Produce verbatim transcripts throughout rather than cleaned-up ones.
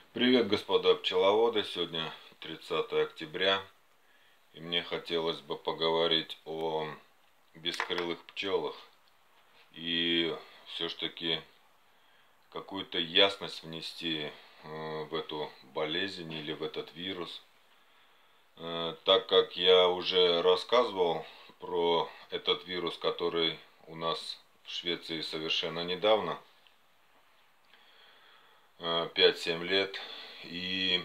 Привет, господа пчеловоды! Сегодня тридцатое октября, и мне хотелось бы поговорить о бескрылых пчелах и все-таки какую-то ясность внести в эту болезнь или в этот вирус. Так как я уже рассказывал про этот вирус, который у нас в Швеции совершенно недавно, пять-семь лет, и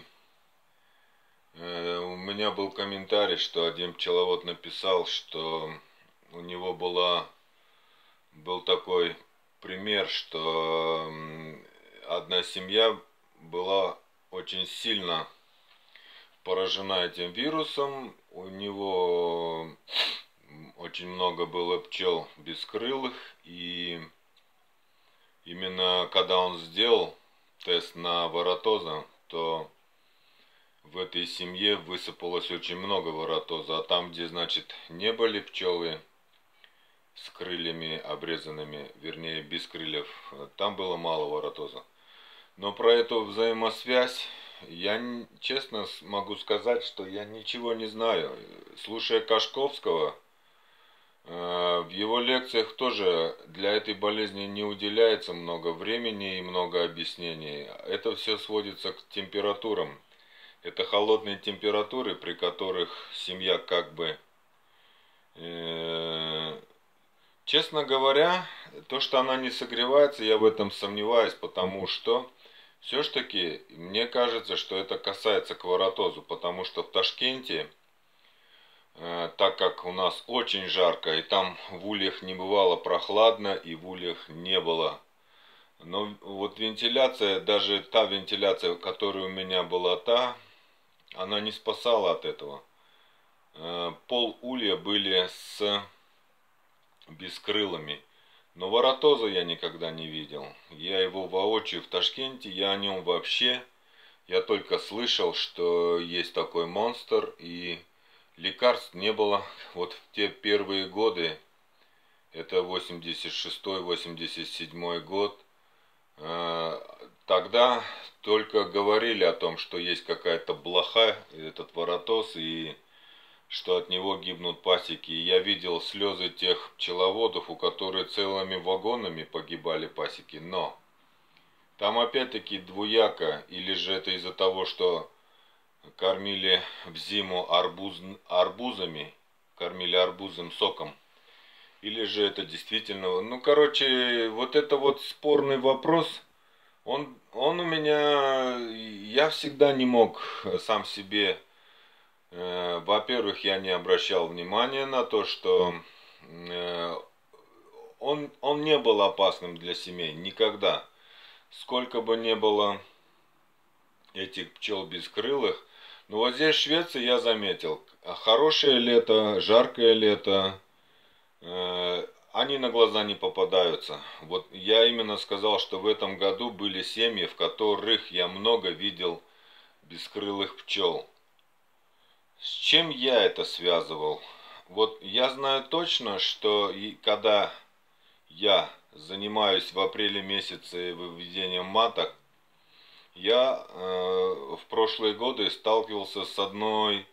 у меня был комментарий, что один пчеловод написал, что у него была, был такой пример, что одна семья была очень сильно поражена этим вирусом. У него очень много было пчел бескрылых, и именно когда он сделал тест на воротоза, то в этой семье высыпалось очень много воротоза. А там, где, значит, не были пчелы с крыльями обрезанными, вернее, без крыльев, там было мало воротоза. Но про эту взаимосвязь я честно могу сказать, что я ничего не знаю. Слушая Кашковского, в его лекциях тоже для этой болезни не уделяется много времени и много объяснений. Это все сводится к температурам. Это холодные температуры, при которых семья как бы... Э, честно говоря, то, что она не согревается, я в этом сомневаюсь, потому что все-таки мне кажется, что это касается к воротозу, потому что в Ташкенте, э, так как у нас очень жарко, и там в ульях не бывало прохладно, и в ульях не было. Но вот вентиляция, даже та вентиляция, которая у меня была, та... она не спасала от этого. Пол улья были с бескрылыми. Но воротоза я никогда не видел. Я его воочию в Ташкенте, я о нем вообще, я только слышал, что есть такой монстр, и лекарств не было. Вот в те первые годы, это восемьдесят шестой восемьдесят седьмой год, тогда только говорили о том, что есть какая-то блоха, этот воротоз, и что от него гибнут пасеки. И я видел слезы тех пчеловодов, у которых целыми вагонами погибали пасеки. Но там опять-таки двуяко. Или же это из-за того, что кормили в зиму арбуз, арбузами, кормили арбузным соком. Или же это действительно... Ну, короче, вот это вот спорный вопрос... Он, он у меня, я всегда не мог сам себе, э, во-первых, я не обращал внимания на то, что э, он, он не был опасным для семей никогда. Сколько бы ни было этих пчел бескрылых, но вот здесь в Швеции я заметил, хорошее лето, жаркое лето, э, они на глаза не попадаются. Вот я именно сказал, что в этом году были семьи, в которых я много видел бескрылых пчел. С чем я это связывал? Вот я знаю точно, что и когда я занимаюсь в апреле месяце выведением маток, я э, в прошлые годы сталкивался с одной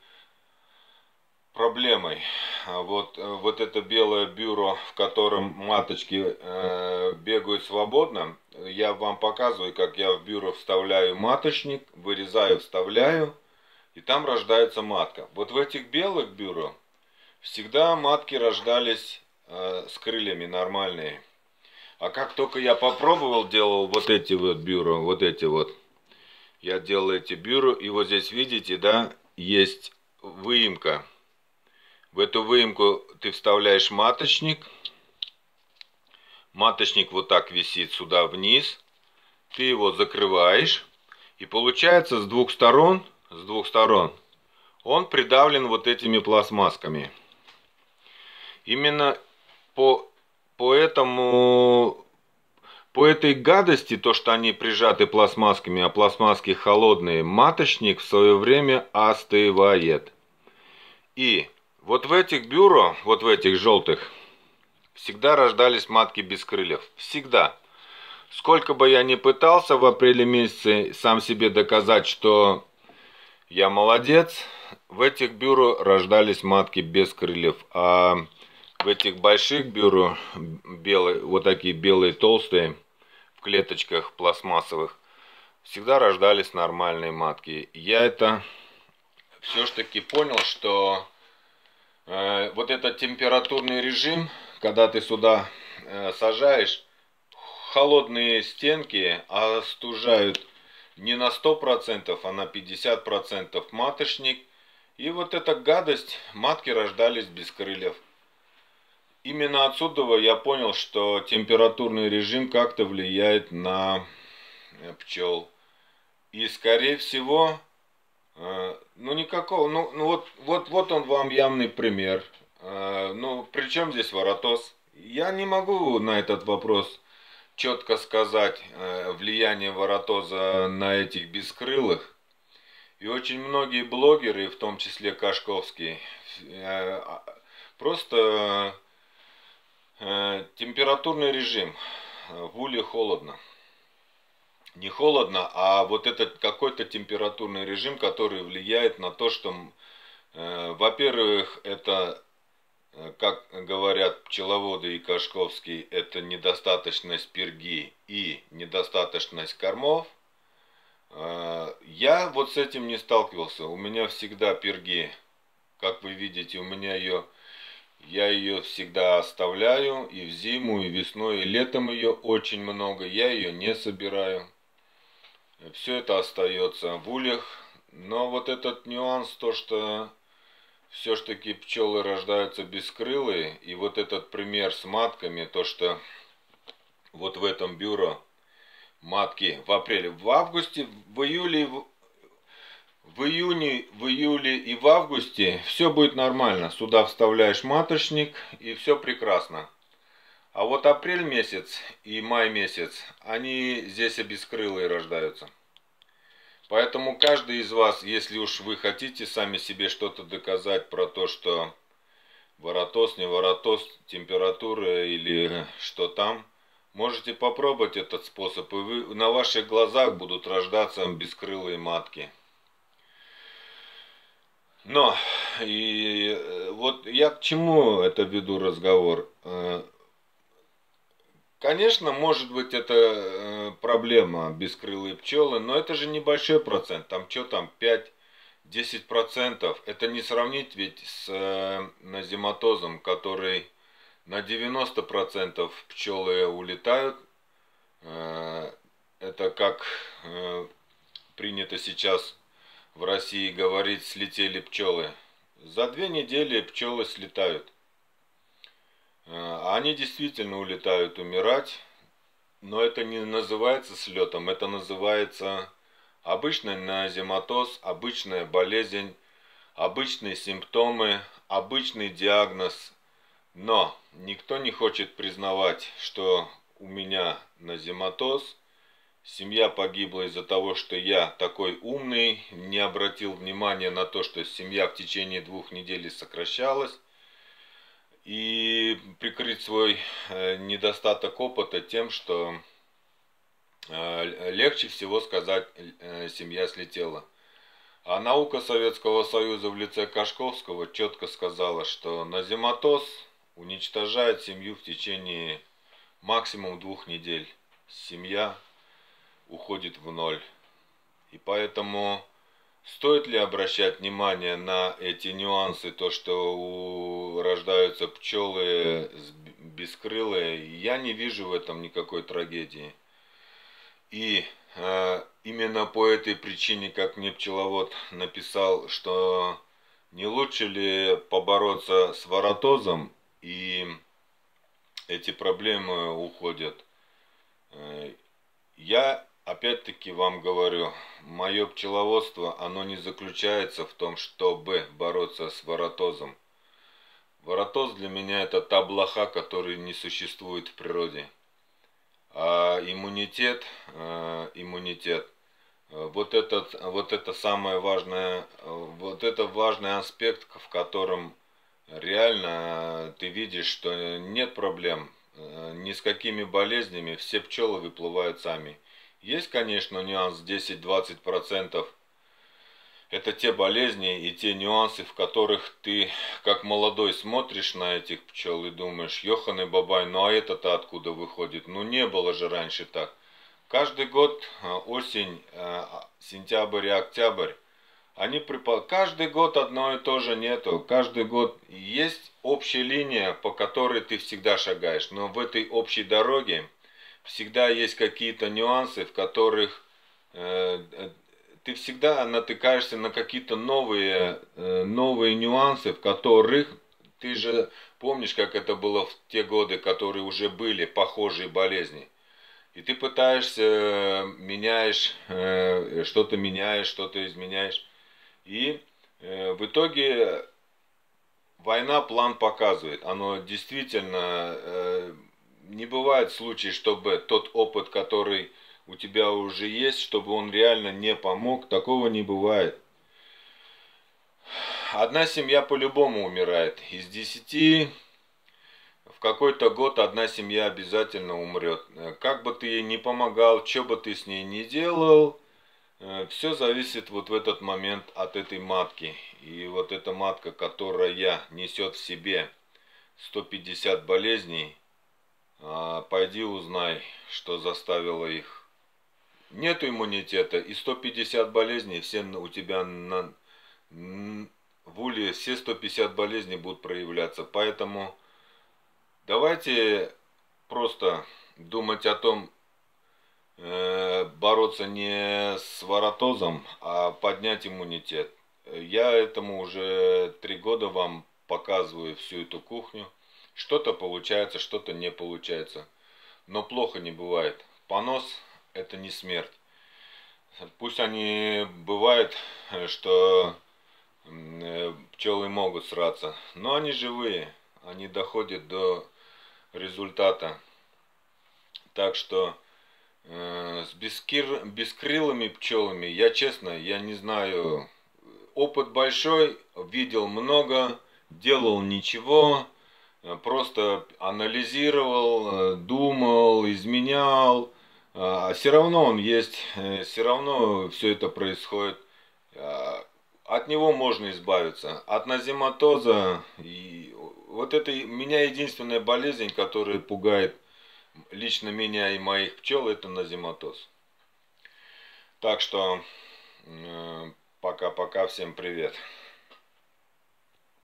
проблемой. Вот, вот это белое бюро, в котором маточки э, бегают свободно. Я вам показываю, как я в бюро вставляю маточник, вырезаю, вставляю, и там рождается матка. Вот в этих белых бюро всегда матки рождались э, с крыльями нормальные. А как только я попробовал, делал вот эти вот бюро, вот эти вот, я делал эти бюро, и вот здесь видите, да, есть выемка. В эту выемку ты вставляешь маточник. Маточник вот так висит сюда вниз. Ты его закрываешь. И получается с двух сторон, с двух сторон, он придавлен вот этими пластмассками. Именно по, по этому, по этой гадости, то, что они прижаты пластмассками, а пластмасски холодные, маточник в свое время остывает. И вот в этих бюро, вот в этих желтых, всегда рождались матки без крыльев. Всегда. сколько бы я ни пытался в апреле месяце сам себе доказать, что я молодец, в этих бюро рождались матки без крыльев, а в этих больших бюро, белые, вот такие белые толстые, в клеточках пластмассовых, всегда рождались нормальные матки. Я это все-таки понял, что э, вот этот температурный режим, когда ты сюда э, сажаешь, холодные стенки остужают не на сто процентов, а на пятьдесят процентов маточник. И вот эта гадость, матки рождались без крыльев. Именно отсюда я понял, что температурный режим как-то влияет на пчел. И скорее всего, ну никакого, ну, ну вот, вот, вот он вам явный пример. Ну, при чем здесь воротоз? Я не могу на этот вопрос четко сказать влияние воротоза на этих бескрылых. И очень многие блогеры, в том числе Кашковский, просто температурный режим, в улье холодно. Не холодно, а вот этот какой-то температурный режим, который влияет на то, что, во-первых, это, как говорят пчеловоды и Кашковский, это недостаточность перги и недостаточность кормов. Я вот с этим не сталкивался. У меня всегда перги, как вы видите, у меня ее, я ее всегда оставляю и в зиму, и весной, и летом ее очень много. Я ее не собираю. Все это остается в ульях. Но вот этот нюанс, то что все-таки пчелы рождаются бескрылые. И вот этот пример с матками, то что вот в этом бюро матки в апреле, в августе, в июле, в июне, в июле и в августе все будет нормально. Сюда вставляешь маточник и все прекрасно. А вот апрель месяц и май месяц, они здесь бескрылые рождаются. Поэтому каждый из вас, если уж вы хотите сами себе что-то доказать про то, что воротоз, не воротоз, температура или что там, можете попробовать этот способ, и вы, на ваших глазах будут рождаться бескрылые матки. Но, и вот я к чему это веду разговор? Конечно, может быть это проблема бескрылые пчелы, но это же небольшой процент. Там что там, пять-десять процентов. Это не сравнить ведь с назематозом, который на девяносто процентов пчелы улетают. Это как принято сейчас в России говорить, слетели пчелы. За две недели пчелы слетают. Они действительно улетают умирать, но это не называется слетом, это называется обычный назематоз, обычная болезнь, обычные симптомы, обычный диагноз. Но никто не хочет признавать, что у меня назематоз, семья погибла из-за того, что я такой умный, не обратил внимания на то, что семья в течение двух недель сокращалась. И прикрыть свой недостаток опыта тем, что легче всего сказать, семья слетела. А наука Советского Союза в лице Кашковского четко сказала, что назематоз уничтожает семью в течение максимум двух недель. Семья уходит в ноль. И поэтому стоит ли обращать внимание на эти нюансы, то что у... рождаются пчелы бескрылые, я не вижу в этом никакой трагедии. И э, именно по этой причине, как мне пчеловод написал, что не лучше ли побороться с воротозом, и эти проблемы уходят. Я опять-таки вам говорю, мое пчеловодство, оно не заключается в том, чтобы бороться с воротозом. Воротоз для меня это та блоха, которая не существует в природе. А иммунитет, иммунитет, вот, этот, вот это самое важное, вот это важный аспект, в котором реально ты видишь, что нет проблем. ни с какими болезнями, все пчелы выплывают сами. Есть, конечно, нюанс десять-двадцать процентов. Это те болезни и те нюансы, в которых ты, как молодой, смотришь на этих пчел и думаешь: ёханый бабай, ну а это-то откуда выходит? Ну не было же раньше так. Каждый год, осень, сентябрь и октябрь, они припал... Каждый год одно и то же нету. Каждый год есть общая линия, по которой ты всегда шагаешь. Но в этой общей дороге всегда есть какие-то нюансы, в которых э, ты всегда натыкаешься на какие-то новые, э, новые нюансы, в которых ты же помнишь, как это было в те годы, которые уже были похожие болезни. И ты пытаешься, меняешь, э, что-то меняешь, что-то изменяешь. И э, в итоге война план показывает. Оно действительно э, не бывает случаев, чтобы тот опыт, который у тебя уже есть, чтобы он реально не помог. Такого не бывает. Одна семья по-любому умирает. Из десяти в какой-то год одна семья обязательно умрет. Как бы ты ей ни помогал, что бы ты с ней ни делал, все зависит вот в этот момент от этой матки. И вот эта матка, которая несет в себе сто пятьдесят болезней, пойди узнай, что заставило их. Нету иммунитета, и сто пятьдесят болезней, все у тебя на, в уле, все сто пятьдесят болезней будут проявляться. Поэтому давайте просто думать о том, бороться не с воротозом, а поднять иммунитет. Я этому уже три года вам показываю всю эту кухню. Что-то получается, что-то не получается. Но плохо не бывает. Понос — это не смерть. Пусть они бывает, что пчелы могут сраться, но они живые. Они доходят до результата. Так что с бескир... бескрылыми пчелами, я честно, я не знаю. Опыт большой, видел много, делал ничего, просто анализировал, думал, изменял. А все равно он есть, все равно все это происходит. От него можно избавиться. От назематоза, и вот это меня единственная болезнь, которая пугает лично меня и моих пчел, это назематоз. Так что пока-пока, всем привет.